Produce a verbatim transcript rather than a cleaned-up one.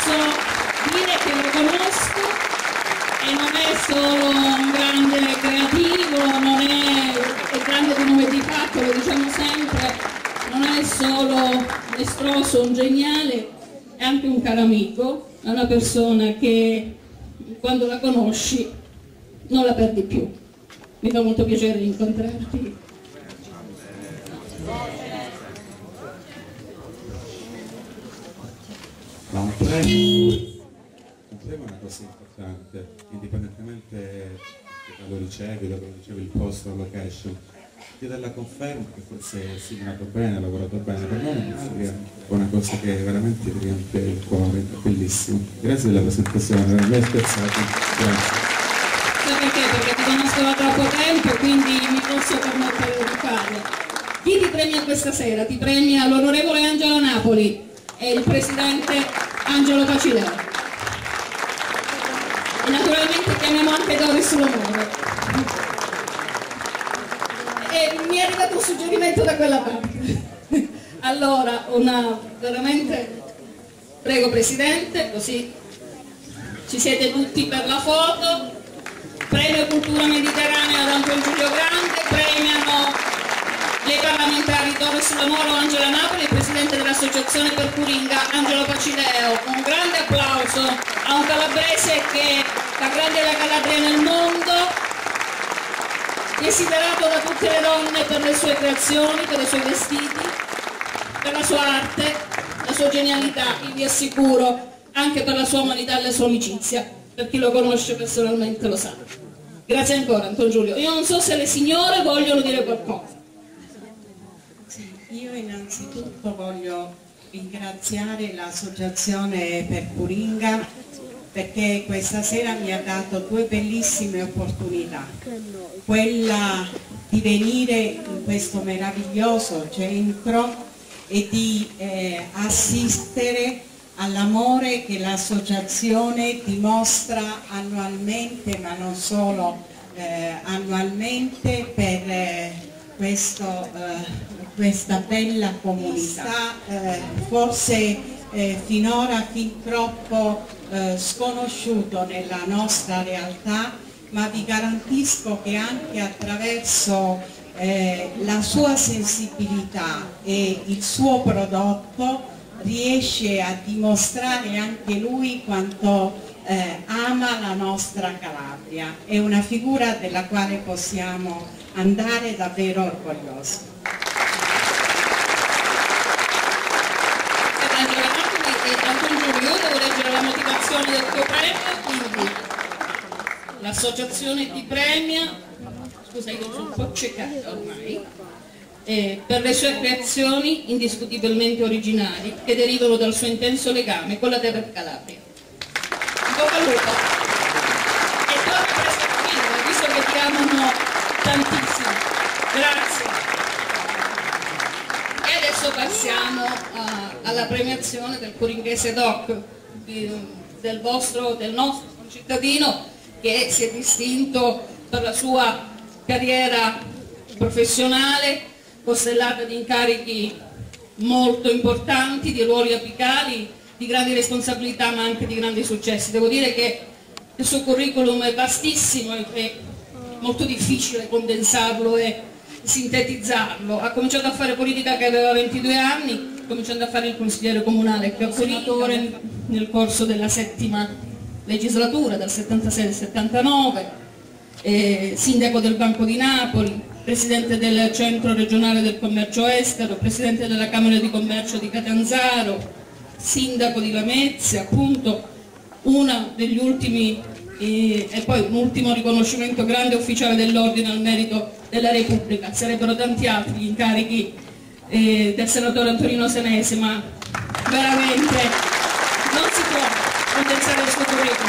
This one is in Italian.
posso dire che lo conosco e non è solo un grande creativo, non è il grande di nome di fatto, lo diciamo sempre, non è solo un estroso, un geniale, è anche un caro amico, è una persona che quando la conosci non la perdi più. Mi fa molto piacere incontrarti. Ma un premio, un premio è una cosa importante, indipendentemente da lo ricevi, da lo ricevi il posto, la location. Ti dà la conferma che forse hai segnato bene, hai lavorato bene, per me è una cosa che veramente ti riempie il cuore, è bellissimo. Grazie della presentazione, non mi hai spezzato, grazie. Sai perché? Perché ti conosco da troppo tempo, quindi mi posso permettere di farlo. Chi ti premia questa sera? Ti premia l'onorevole Angelo Napoli e il presidente Angelo Pacileo. E naturalmente chiamiamo anche Doris L'Onore. E mi è arrivato un suggerimento da quella parte. Allora, una veramente, prego Presidente, così ci siete tutti per la foto. Premio Cultura Mediterranea ad Anton Giulio Grande, premiano le parlamentari Doris L'Onore, Angela Napoli e il Presidente dell'Associazione per Puringa Angelo Pacileo. Un grande applauso a un calabrese che fa grande la Calabria nel mondo, desiderato da tutte le donne per le sue creazioni, per i suoi vestiti, per la sua arte, la sua genialità e vi assicuro anche per la sua umanità e la sua amicizia, per chi lo conosce personalmente lo sa. Grazie ancora Anton Giulio. Io non so se le signore vogliono dire qualcosa. Sì, io innanzitutto voglio ringraziare l'Associazione per Puringa perché questa sera mi ha dato due bellissime opportunità, quella di venire in questo meraviglioso centro e di eh, assistere all'amore che l'associazione dimostra annualmente, ma non solo eh, annualmente, per eh, questo, eh, questa bella comunità, eh, forse eh, finora fin troppo eh, sconosciuto nella nostra realtà, ma vi garantisco che anche attraverso eh, la sua sensibilità e il suo prodotto riesce a dimostrare anche lui quanto eh, ama la nostra Calabria. È una figura della quale possiamo andare davvero orgogliosi. Io devo leggere la motivazione del tuo premio, quindi l'associazione ti premia, scusa io sono un po' ciecata ormai, Eh, per le sue creazioni indiscutibilmente originali che derivano dal suo intenso legame con la terra di Calabria. In bocca al lupo! E torna presto a finire, visto che ti amano tantissimo. Grazie. E adesso passiamo a, alla premiazione del Puringhese Doc, di, del vostro, del nostro cittadino che si è distinto per la sua carriera professionale, costellata di incarichi molto importanti, di ruoli apicali, di grandi responsabilità ma anche di grandi successi. Devo dire che il suo curriculum è vastissimo e è molto difficile condensarlo e sintetizzarlo. Ha cominciato a fare politica che aveva ventidue anni, cominciando a fare il consigliere comunale, che è senatore nel corso della settima legislatura, dal settantasei al settantanove, eh, sindaco del Banco di Napoli, presidente del centro regionale del commercio estero, presidente della Camera di Commercio di Catanzaro, sindaco di Lamezia, appunto uno degli ultimi eh, e poi un ultimo riconoscimento, grande ufficiale dell'ordine al merito della Repubblica. Sarebbero tanti altri gli incarichi eh, del senatore Antonino Senese, ma veramente non si può condensare il suo curriculum.